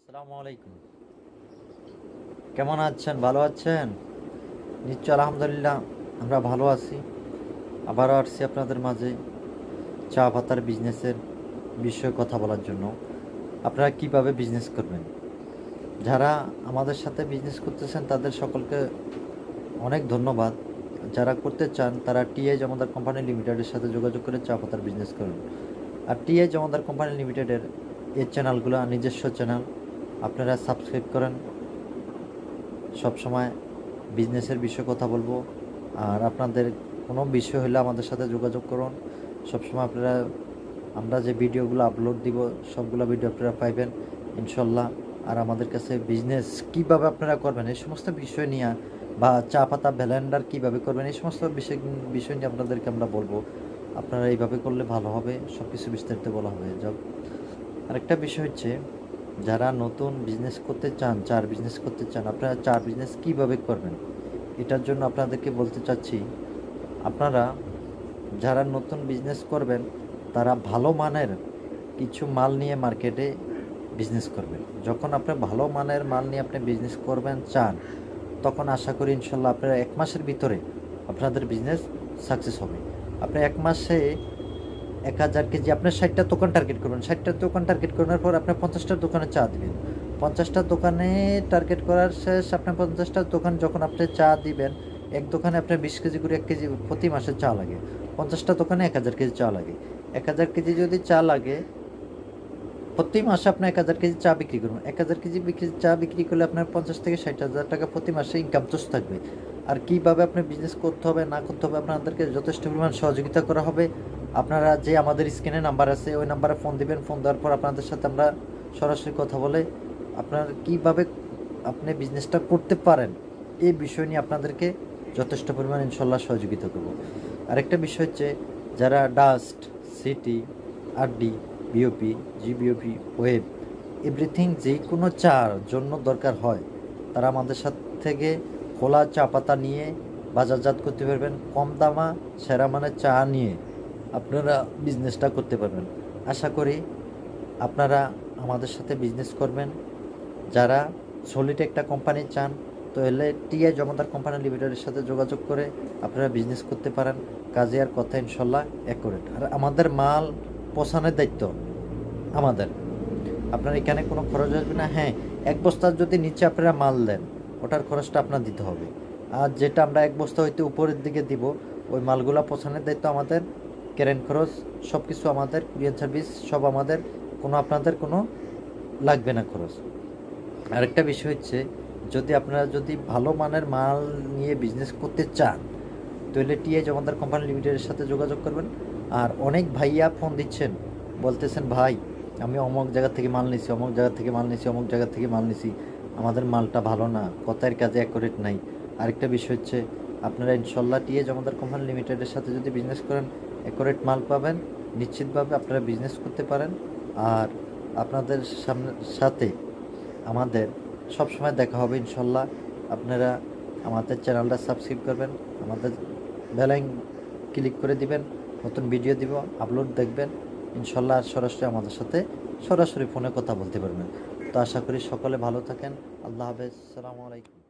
আসসালামু আলাইকুম। কেমন আছেন? ভালো আছেন? নিশ্চয় আলহামদুলিল্লাহ আমরা ভালো আছি। আবারও আসছি আপনাদের মাঝে চা পাতার বিজনেসের বিষয়ে কথা বলার জন্য। আপনারা কিভাবে বিজনেস করবেন? যারা আমাদের সাথে বিজনেস করতেছেন তাদের সকলকে অনেক ধন্যবাদ। যারা করতে চান তারা টিআই জমাদার কোম্পানি লিমিটেডের সাথে যোগাযোগ করে চা পাতার বিজনেস করুন। আর টিআই জমাদার কোম্পানি লিমিটেডের এই চ্যানেলগুলো নিজস্ব চ্যানেল, আপনারা সাবস্ক্রাইব করেন। সবসময় বিজনেসের বিষয়ে কথা বলবো। আর আপনাদের কোনো বিষয় হলে আমাদের সাথে যোগাযোগ করুন। সবসময় আপনারা আমরা যে ভিডিওগুলো আপলোড দিব সবগুলো ভিডিও আপনারা পাইবেন ইনশাল্লাহ। আর আমাদের কাছে বিজনেস কিভাবে আপনারা করবেন এই সমস্ত বিষয় নিয়ে, বা চা পাতা ব্লেন্ডার কীভাবে করবেন এই সমস্ত বিষয় নিয়ে আপনাদেরকে আমরা বলবো। আপনারা এইভাবে করলে ভালো হবে, সব কিছু বিস্তারিত বলা হবে। যাক, আরেকটা বিষয় হচ্ছে, যারা নতুন বিজনেস করতে চান, চার বিজনেস করতে চান, আপনারা চার বিজনেস কিভাবে করবেন এটার জন্য আপনাদেরকে বলতে চাচ্ছি। আপনারা যারা নতুন বিজনেস করবেন তারা ভালো মানের কিছু মাল নিয়ে মার্কেটে বিজনেস করবেন। যখন আপনি ভালো মানের মাল নিয়ে আপনি বিজনেস করবেন চান, তখন আশা করি ইনশাল্লাহ আপনারা 1 মাসের ভিতরে আপনাদের বিজনেস সাকসেস হবে। আপনি 1 মাসে 1000 কেজি, আপনার 60টা দোকান টার্গেট করবেন। 60টা দোকান টার্গেট করার পর আপনার 50টা দোকানে চা দিবেন। 50টা দোকানে টার্গেট করার শেষ, আপনার 50টা দোকান যখন আপনি চা দিবেন, এক দোকানে আপনার 20 কেজি করে 1 কেজি প্রতি মাসে চা লাগে। 50টা দোকানে 1000 কেজি চা লাগে। 1000 কেজি যদি চা লাগে, প্রতি মাসে আপনি 1000 কেজি চা বিক্রি করবেন। 1000 কেজি চা বিক্রি করলে আপনার 50 থেকে 60,000 টাকা প্রতি মাসে ইনকাম সোর্স থাকবে। আর কীভাবে আপনি বিজনেস করতে হবে না করতে হবে আপনাদেরকে যথেষ্ট পরিমাণ সহযোগিতা করা হবে। আপনারা যে আমাদের স্ক্রিনে নাম্বার আছে ওই নাম্বারে ফোন দিবেন। ফোন দেওয়ার পর আপনাদের সাথে আমরা সরাসরি কথা বলে আপনার কীভাবে আপনি বিজনেসটা করতে পারেন এই বিষয় নিয়ে আপনাদেরকে যথেষ্ট পরিমাণ ইনশাল্লাহ সহযোগিতা করব। আরেকটা বিষয় হচ্ছে, যারা dust, city, RD, BOP, GBOP, web, everything যে কোনো চার জন্য দরকার হয়, তারা আমাদের সাথে থেকে খোলা চা পাতা নিয়ে বাজারজাত করতে পারবেন। কম দামা সেরা মানের চা নিয়ে আপনারা বিজনেসটা করতে পারবেন। আশা করি আপনারা আমাদের সাথে বিজনেস করবেন। যারা সলিড একটা কোম্পানি চান, তো এলে টিআই জমাদার কোম্পানি লিমিটেডের সাথে যোগাযোগ করে আপনারা বিজনেস করতে পারেন। কাজে আর কথা ইনশাল্লাহ অ্যাকুরেট। আর আমাদের মাল পৌঁছানোর দায়িত্ব আমাদের। আপনার এখানে কোনো খরচ আসবে না। হ্যাঁ, 1 বস্তার যদি নিচে আপনারা মাল দেন, ওটার খরচটা আপনার দিতে হবে। আর যেটা আমরা 1 বস্তা হইতে উপরের দিকে দিব, ওই মালগুলো পৌঁছানোর দায়িত্ব আমাদের। ক্যারেন খরচ সব কিছু আমাদের, কুরিয়ার সার্ভিস সব আমাদের, আপনাদের কোনো লাগবে না খরচ। আরেকটা বিষয় হচ্ছে, আপনারা যদি ভালো মানের মাল নিয়ে বিজনেস করতে চান, তাহলে টিআই জমাদার কোম্পানি লিমিটেডের সাথে যোগাযোগ করবেন। আর অনেক ভাইয়া ফোন দিচ্ছেন, বলতেছেন ভাই আমি অমুক জায়গা থেকে মাল নিছি, অমুক জায়গা থেকে মাল নিছি, অমুক জায়গা থেকে মাল নিছি, আমাদের মালটা ভালো না, কথার কাজে অ্যাকুরেট নাই। আরেকটা বিষয় হচ্ছে, আপনারা ইনশাল্লাহ টিআই জমাদার কোম্পানি লিমিটেডের সাথে যদি বিজনেস করেন, অ্যাকুরেট মাল পাবেন, নিশ্চিতভাবে আপনারা বিজনেস করতে পারেন। আর আপনাদের সাথে আমাদের সবসময় দেখা হবে ইনশাল্লাহ। আপনারা আমাদের চ্যানেলটা সাবস্ক্রাইব করবেন, আমাদের বেল আইকন ক্লিক করে দিবেন, নতুন ভিডিও দিব আপলোড দেখবেন ইনশাল্লাহ। আর সরাসরি আমাদের সাথে সরাসরি ফোনে কথা বলতে পারবেন। তো আশা করি সকলে ভালো থাকেন। আল্লাহ হাফেজ, আসসালামু আলাইকুম।